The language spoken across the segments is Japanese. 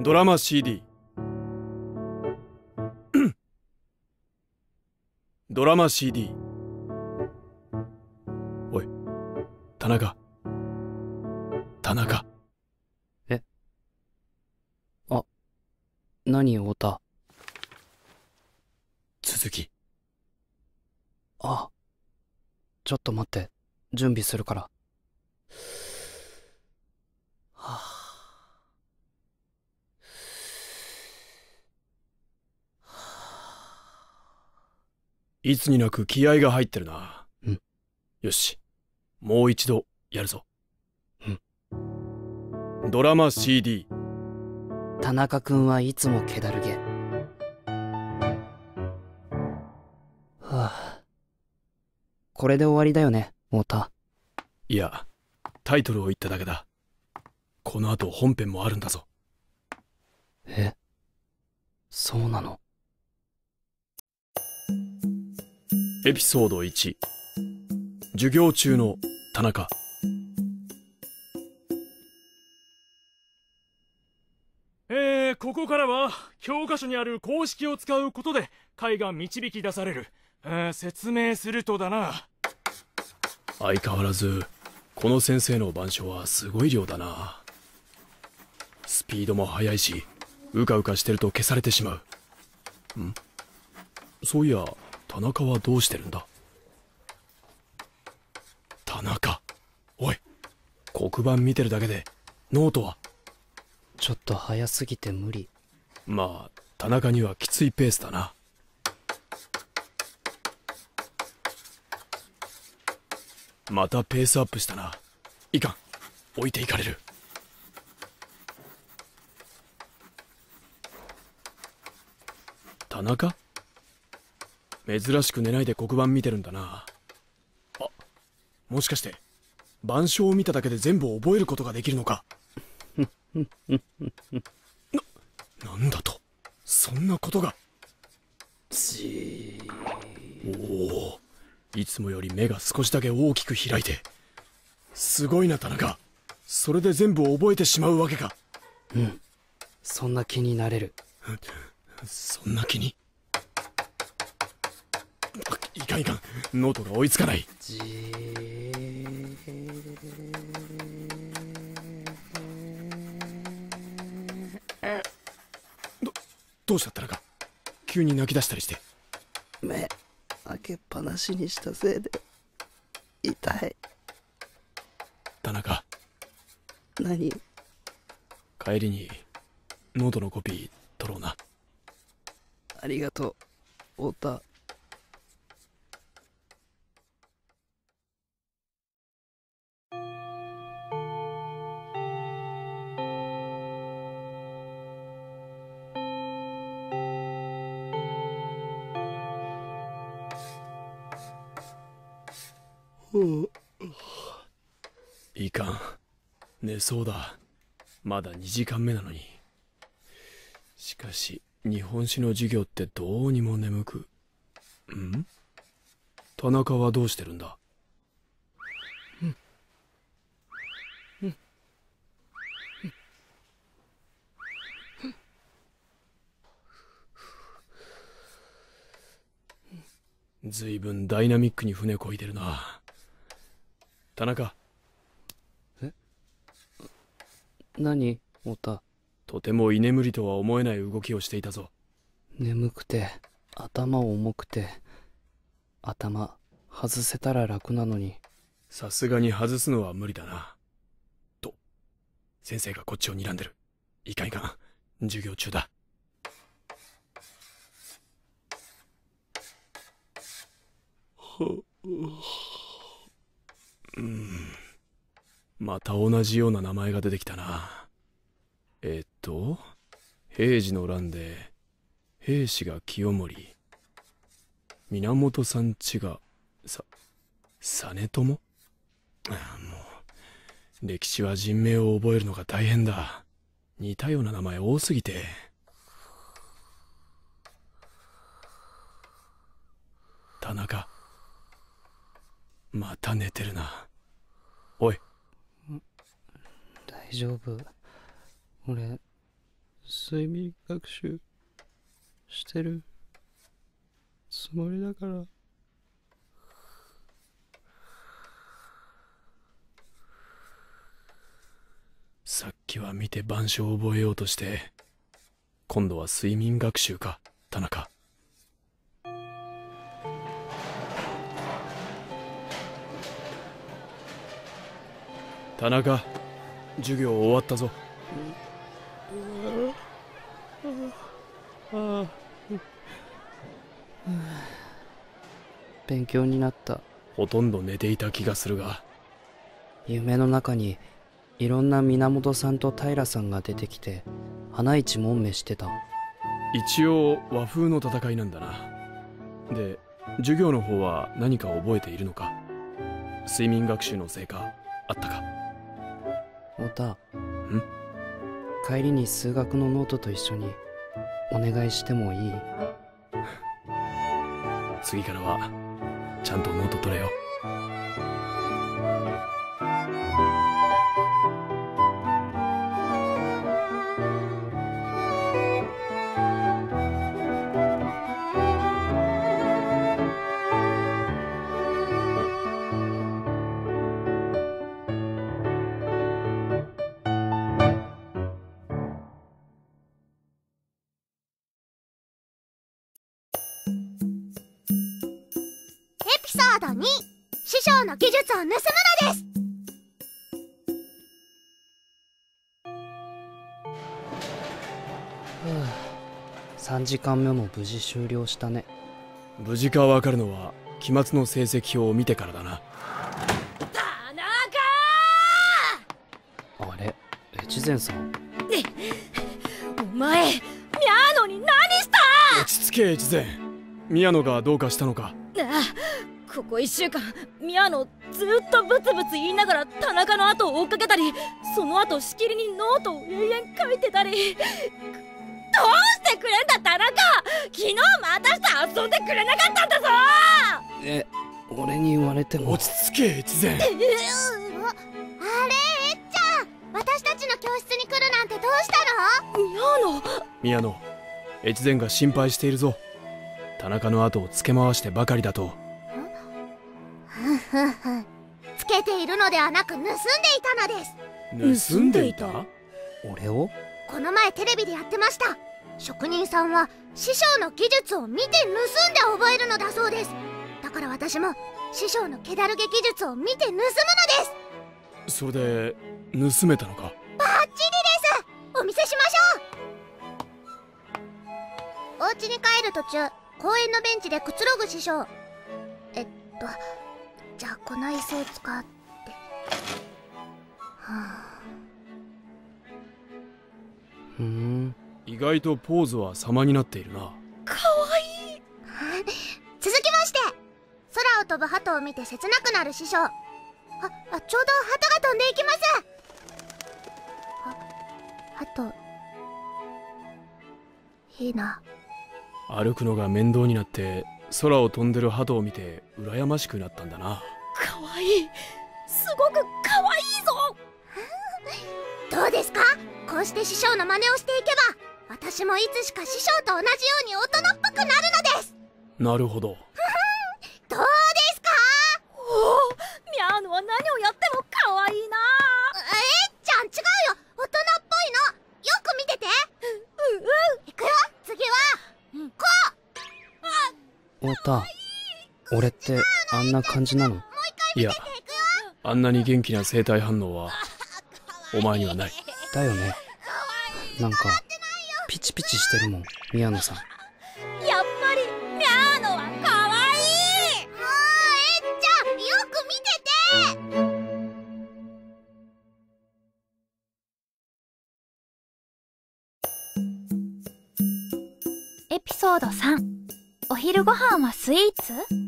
ドラマ CD ドラマ CD。 おい、田中。田中。 え？あ、何、太田。 続き。 あ、ちょっと待って、準備するから。はいつになく気合が入ってるな。 うん。 よし、もう一度やるぞ。 うん。 ドラマ CD。 田中君はいつも気だるげ。はあ、これで終わりだよね、太田。 いや、タイトルを言っただけだ。この後本編もあるんだぞ。 え、そうなの？ エピソード1。授業中の田中。 ここからは教科書にある公式を使うことで解が導き出される。説明するとだな。 相変わらずこの先生の板書はすごい量だな。スピードも速いし、うかうかしてると消されてしまう。そういや、田中はどうしてるんだ？田中、おい、黒板見てるだけでノートは？ ちょっと早すぎて無理。 まあ田中にはきついペースだな。またペースアップしたな。いかん、置いていかれる。田中？珍しく寝ないで黒板見てるんだな。あ、もしかして板書を見ただけで全部覚えることができるのか？なんだと、そんなことが。おお、いつもより目が少しだけ大きく開いて。すごいな田中。それで全部覚えてしまうわけか。 うん、そんな気になれる。 そんな気に。いかんいかん、ノートが追いつかない。どうした田中？急に泣き出したりして。 目開けっぱなしにしたせいで痛い。 田中、 何？ 帰りにノートのコピー取ろうな。 ありがとう、太田。 いかん、寝そうだ。まだ2時間目なのに。しかし日本史の授業ってどうにも眠く。田中はどうしてるんだ？ずいぶんダイナミックに船こいでるな。田中。 何、太田。 とても居眠りとは思えない動きをしていたぞ。 眠くて頭重くて、頭外せたら楽なのに。 さすがに外すのは無理だな。と先生がこっちを睨んでる。いかんいかん、授業中だ。また同じような名前が出てきたな。平治の乱で平氏が清盛、源さんちが実朝。もう歴史は人名を覚えるのが大変だ。似たような名前多すぎて。田中、また寝てるな。おい。 大丈夫。俺睡眠学習してるつもりだから。 さっきは見て板書を覚えようとして、今度は睡眠学習か、田中。田中、授業終わったぞ。 勉強になった。 ほとんど寝ていた気がするが。 夢の中にいろんな源さんと平さんが出てきて花一門目してた。 一応和風の戦いなんだな。で、授業の方は何か覚えているのか？睡眠学習の成果あったか？ 太田、帰りに数学のノートと一緒にお願いしてもいい？ 次からはちゃんとノート取れよ。 エピソード2、師匠の技術を盗むのです。 3時間目も無事終了したね。 無事かわかるのは期末の成績表を見てからだな。 田中あれ、越前さん。 お前、ミャーノに何した？ 落ち着け越前。宮野がどうかしたのか？ ここ1週間ミャーノずっとブツブツ言いながら田中の後を追っかけたり、その後しきりにノートを永遠書いてたり。どうしてくれんだ田中！昨日も私と遊んでくれなかったんだぞ！ 俺に言われても。 落ち着け越前。 あれ、えっちゃん、私たちの教室に来るなんてどうしたの？ミャーノ。 宮野、越前が心配しているぞ。田中の後をつけ回してばかりだと。 つけているのではなく盗んでいたのです。 盗んでいた？ 俺を？ この前テレビでやってました。職人さんは師匠の技術を見て盗んで覚えるのだそうです。だから私も師匠の気だるげ技術を見て盗むのです。 それで盗めたのか？ バッチリです。お見せしましょう。お家に帰る途中、公園のベンチでくつろぐ師匠。じゃあこの椅子を使って。 意外とポーズは様になっているな。 かわいい。続きまして、空を飛ぶ鳩を見て切なくなる師匠。ちょうど鳩が飛んでいきます。鳩いいな。 歩くのが面倒になって空を飛んでる鳩を見て羨ましくなったんだな。 かわいい。すごくかわいいぞ。どうですか？こうして師匠の真似をしていけば、私もいつしか師匠と同じように大人っぽくなるのです。 なるほど。 どうですか？おお、ミャーノは何をやってもかわいいな。ちゃん違うよ。大人っぽいの。よく見てて。いくよ。次はこう。 太田、俺ってあんな感じなの？ いや、あんなに元気な生体反応はお前にはない。 だよね。なんかピチピチしてるもん、宮野さん。 やっぱりミャーノはかわいい。もうちゃん、よく見てて。エピソード3、お昼ご飯はスイーツ？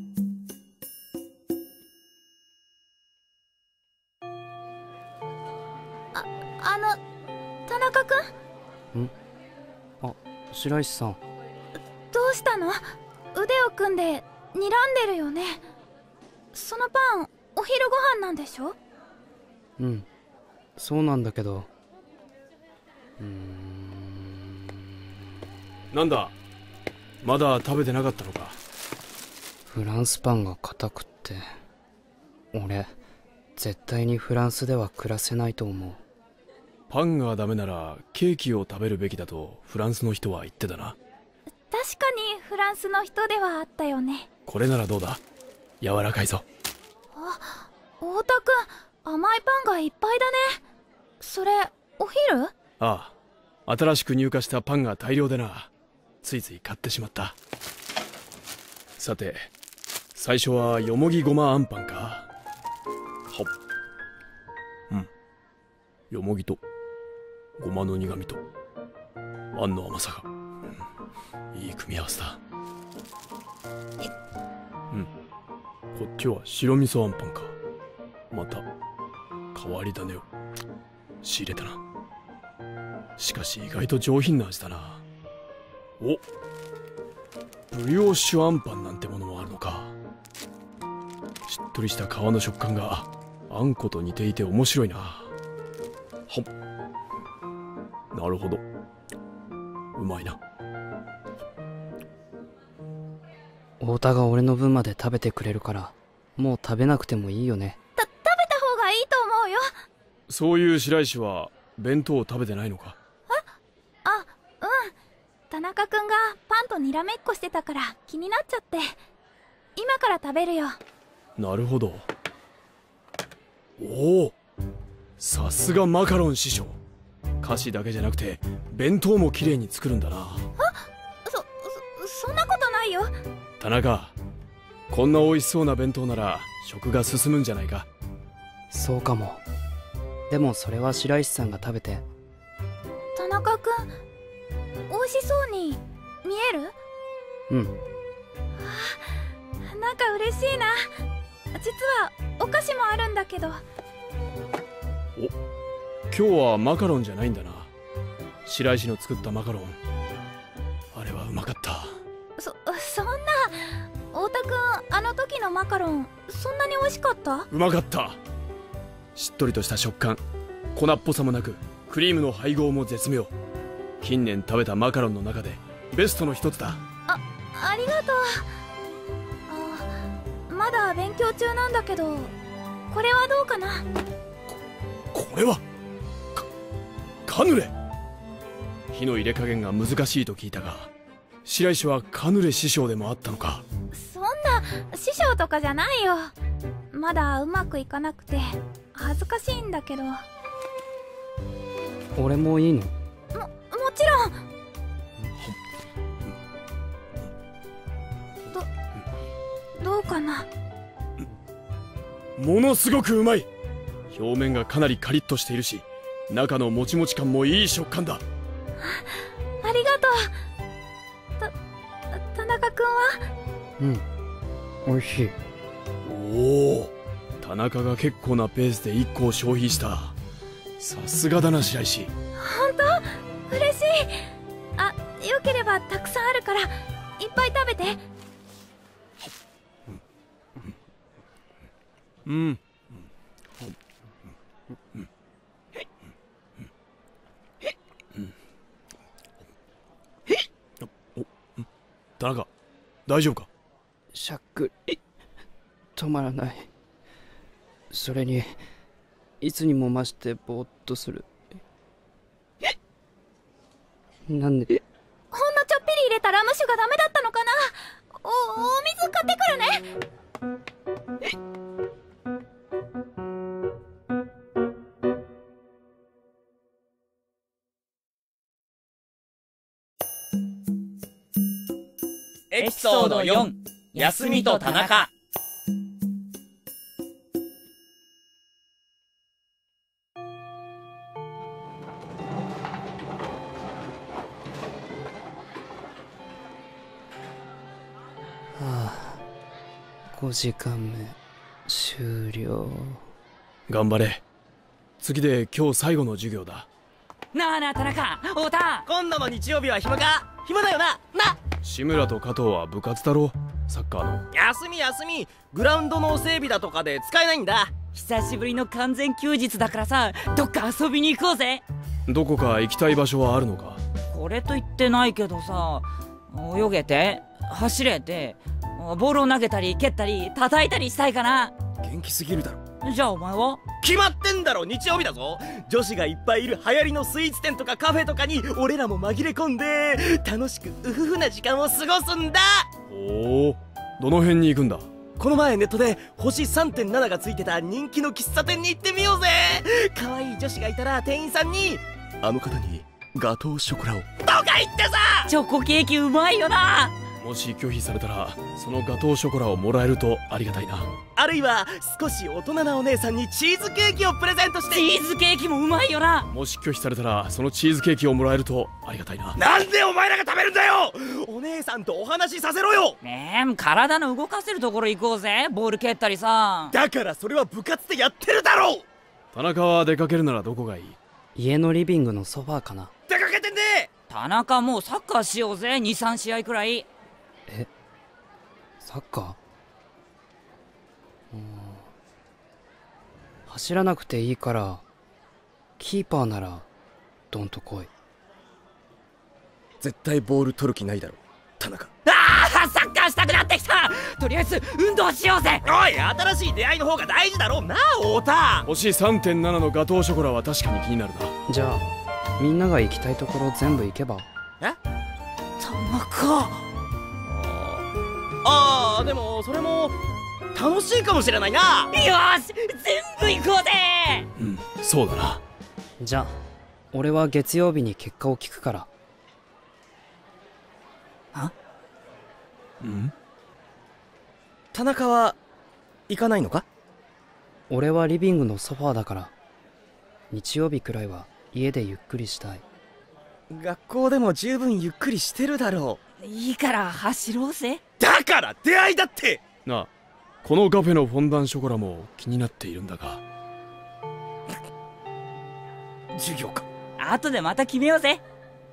田中君？ 白石さん。 どうしたの？腕を組んで睨んでるよね。そのパン、お昼ご飯なんでしょ？ そうなんだけど。 なんだ、まだ食べてなかったのか。 フランスパンが硬くって、俺絶対にフランスでは暮らせないと思う。 パンがダメならケーキを食べるべきだとフランスの人は言ってたな。 確かにフランスの人ではあったよね。 これならどうだ、柔らかいぞ。 あ、太田くん、甘いパンがいっぱいだね。それお昼？ ああ、新しく入荷したパンが大量でな、ついつい買ってしまった。さて、最初はよもぎごまあんパンか。はっ、よもぎとごまの苦みとあんの甘さが、いい組み合わせだ。こっちは白味噌あんパンか。また変わり種を仕入れたな。しかし意外と上品な味だな。お、ブリオッシュあんパンなんてものもあるのか。しっとりした皮の食感があんこと似ていて面白いな。はっ、なるほど、うまいな。 太田が俺の分まで食べてくれるから、もう食べなくてもいいよね。 食べた方がいいと思うよ。 そういう白石は弁当を食べてないのか。 あ、うん。田中くんがパンとにらめっこしてたから気になっちゃって。今から食べるよ。 なるほど。おお、さすがマカロン師匠。菓子だけじゃなくて弁当もきれいに作るんだな。 そんなことないよ。 田中、こんな美味しそうな弁当なら食が進むんじゃないか。 そうかも。でもそれは白石さんが食べて。 田中くん、美味しそうに見える？ うん。 なんか嬉しいな。実はお菓子もあるんだけど。 お、今日はマカロンじゃないんだな。白石の作ったマカロン、あれはうまかった。 そんな。太田くん、あの時のマカロンそんなに美味しかった？ うまかった。しっとりとした食感、粉っぽさもなくクリームの配合も絶妙。近年食べたマカロンの中でベストの一つだ。 ありがとう。まだ勉強中なんだけど、これはどうかな？ これはカヌレ。火の入れ加減が難しいと聞いたが、白石はカヌレ師匠でもあったのか。 そんな師匠とかじゃないよ。まだうまくいかなくて恥ずかしいんだけど。 俺もいいの？ もちろん。どうかな？ ものすごくうまい。表面がかなりカリッとしているし、中のもちもち感もいい食感だ。 ありがとう。田中君は？ うん、おいしい。 おお、田中が結構なペースで1個を消費した。さすがだな白石。 本当？嬉しい。よければたくさんあるからいっぱい食べて。 田中、大丈夫か？ しゃっくり止まらない。それにいつにも増してぼーっとする。なんで？ ほんのちょっぴり入れたラム酒がダメだったのかな？お水買ってくるね。 エピソード4、休みと田中。 5時間目終了。 頑張れ。次で今日最後の授業だ。 なあなあ田中、太田、今度の日曜日は暇か？暇だよな。 志村と加藤は部活だろ、サッカーの。 休み。グラウンドの整備だとかで使えないんだ。久しぶりの完全休日だからさ、どっか遊びに行こうぜ。 どこか行きたい場所はあるのか？ これと言ってないけどさ、泳げて走れてボールを投げたり蹴ったり叩いたりしたいかな。 元気すぎるだろ。 じゃあお前は？ 決まってんだろ、日曜日だぞ。女子がいっぱいいる流行りのスイーツ店とかカフェとかに俺らも紛れ込んで楽しくウフフな時間を過ごすんだ。 おお、どの辺に行くんだ？ この前ネットで星 3.7 がついてた人気の喫茶店に行ってみようぜ。可愛い女子がいたら店員さんにあの方にガトーショコラをとか言ってさ。 チョコケーキうまいよな。 もし拒否されたらそのガトーショコラをもらえるとありがたいな。 あるいは少し大人なお姉さんにチーズケーキをプレゼントして。 チーズケーキもうまいよな。 もし拒否されたらそのチーズケーキをもらえるとありがたいな。 なんでお前らが食べるんだよ。お姉さんとお話しさせろよ。 ねえ、体の動かせるところ行こうぜ。ボール蹴ったりさ。 だからそれは部活でやってるだろう。 田中は出かけるならどこがいい？ 家のリビングのソファーかな。 出かけてんで。 田中もうサッカーしようぜ。2、3試合くらい。 え、サッカー？走らなくていいからキーパーならどんと来い。 絶対ボール取る気ないだろ田中。 サッカーしたくなってきた。とりあえず運動しようぜ。 おい、新しい出会いの方が大事だろなあ太田。 星 3.7 のガトーショコラは確かに気になるな。 じゃあみんなが行きたいところ全部行けば。 田中。 でもそれも楽しいかもしれないな。 よし、全部行こうぜ。 うん、そうだな。 じゃあ俺は月曜日に結果を聞くから。 うん？ 田中は行かないのか？ 俺はリビングのソファーだから日曜日くらいは家でゆっくりしたい。 学校でも十分ゆっくりしてるだろいいから走ろうぜ。 だから出会いだってなあ、このカフェのフォンダンショコラも気になっているんだが。 授業か。 後でまた決めようぜ。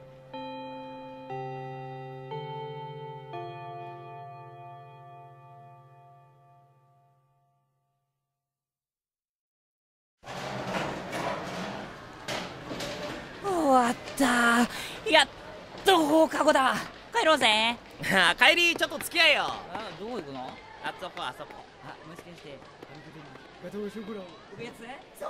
終わった。やっと放課後だ。帰ろうぜ。 帰りちょっと付き合えよ。 どこ行くの？ あそこあそこ。 もしかしてガトーショコラをおやつ？そう。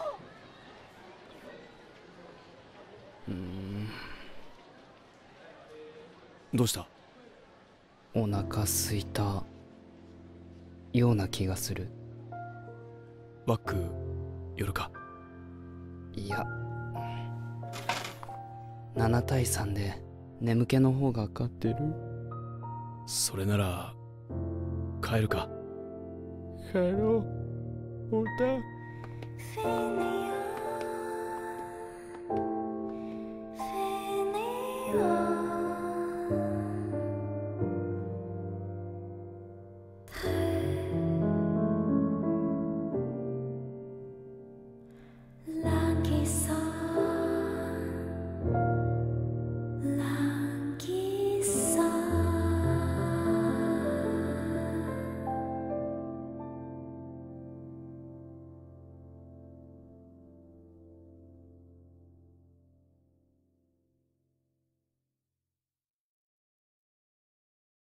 どうした？ お腹すいたような気がする。 バック寄るか？ いや7対3で眠気の方が勝ってる。 それなら帰るか？帰ろう、太田。